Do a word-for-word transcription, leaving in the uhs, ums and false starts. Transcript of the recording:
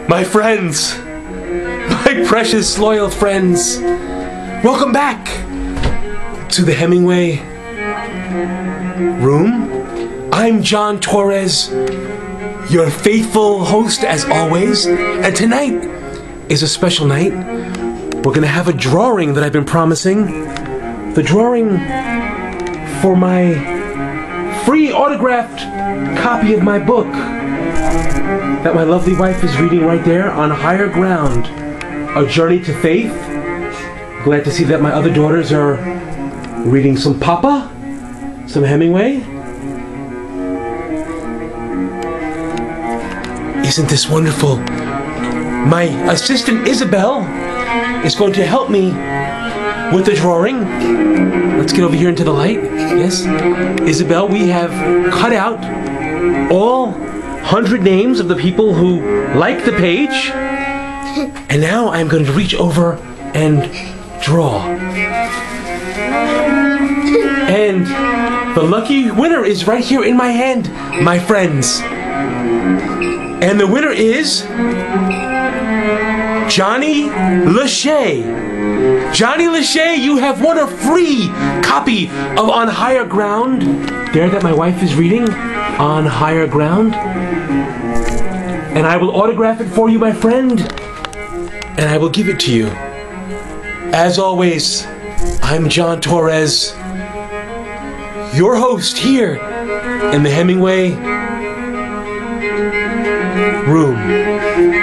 My friends, my precious loyal friends, welcome back to the Hemingway room. I'm John Torres, your faithful host as always, and tonight is a special night. We're gonna have a drawing that I've been promising. The drawing for my free autographed copy of my book that my lovely wife is reading right there, On Higher Ground, A Journey to Faith. Glad to see that my other daughters are reading some Papa, some Hemingway. Isn't this wonderful? My assistant Isabel is going to help me with the drawing. Let's get over here into the light. Yes, Isabel, we have cut out all hundred names of the people who like the page, and now I'm going to reach over and draw. And the lucky winner is right here in my hand, my friends. And the winner is Johnny Lachey. Johnny Lachey, you have won a free copy of On Higher Ground. There that my wife is reading, On Higher Ground. And I will autograph it for you, my friend. And I will give it to you. As always, I'm John Torres, your host here in the Hemingway room.